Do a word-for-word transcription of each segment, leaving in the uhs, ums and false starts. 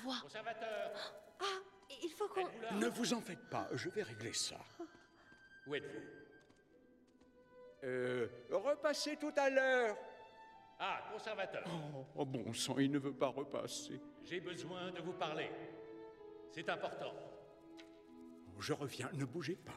voix. Conservateur, Ah, il faut qu'on... êtes-vous là? Ne vous en faites pas, je vais régler ça. Où êtes-vous? Euh, repassez tout à l'heure. Ah, conservateur, Oh, oh, bon sang, il ne veut pas repasser. j'ai besoin de vous parler. C'est important. Je reviens, ne bougez pas.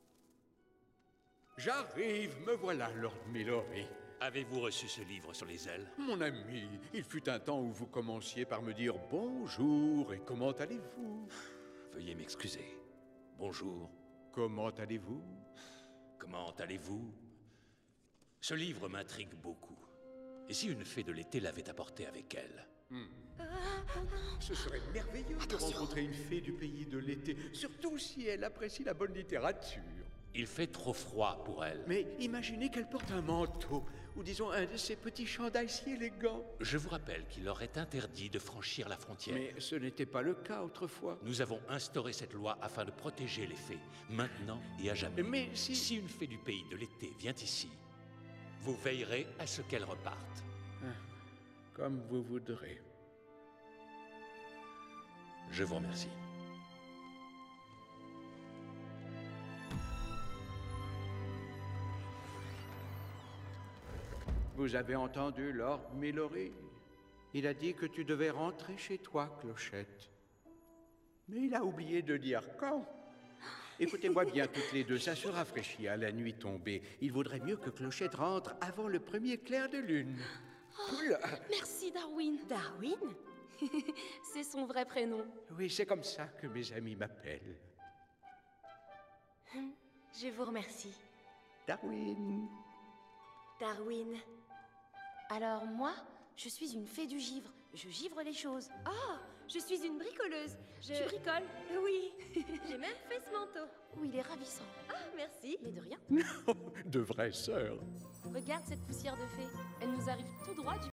J'arrive, me voilà, Lord Millory. Avez-vous reçu ce livre sur les ailes? Mon ami, il fut un temps où vous commenciez par me dire bonjour et comment allez-vous? Veuillez m'excuser. Bonjour. Comment allez-vous? Comment allez-vous? Ce livre m'intrigue beaucoup. Et si une fée de l'été l'avait apporté avec elle? Ce serait merveilleux de rencontrer une fée du pays de l'été, surtout si elle apprécie la bonne littérature. Il fait trop froid pour elle. Mais imaginez qu'elle porte un manteau, ou disons un de ces petits chandails si élégants. Je vous rappelle qu'il leur est interdit de franchir la frontière. Mais ce n'était pas le cas autrefois. Nous avons instauré cette loi afin de protéger les fées, maintenant et à jamais. Mais si... Si une fée du pays de l'été vient ici, vous veillerez à ce qu'elle reparte. Comme vous voudrez. Je vous remercie. Vous avez entendu Lord Millory? Il a dit que tu devais rentrer chez toi, Clochette. Mais il a oublié de dire quand. Écoutez-moi bien toutes les deux, ça se rafraîchit à la nuit tombée. Il vaudrait mieux que Clochette rentre avant le premier clair de lune. Oula. Merci, Darwin. Darwin? C'est son vrai prénom. Oui, c'est comme ça que mes amis m'appellent. Je vous remercie. Darwin. Darwin. Alors moi, je suis une fée du givre. Je givre les choses. Oh, je suis une bricoleuse. Je... Tu bricoles? Oui, j'ai même fait ce manteau. Oh, il est ravissant. Ah, merci. Mais de rien. De vraies sœurs. Regarde cette poussière de fée. Elle nous arrive tout droit du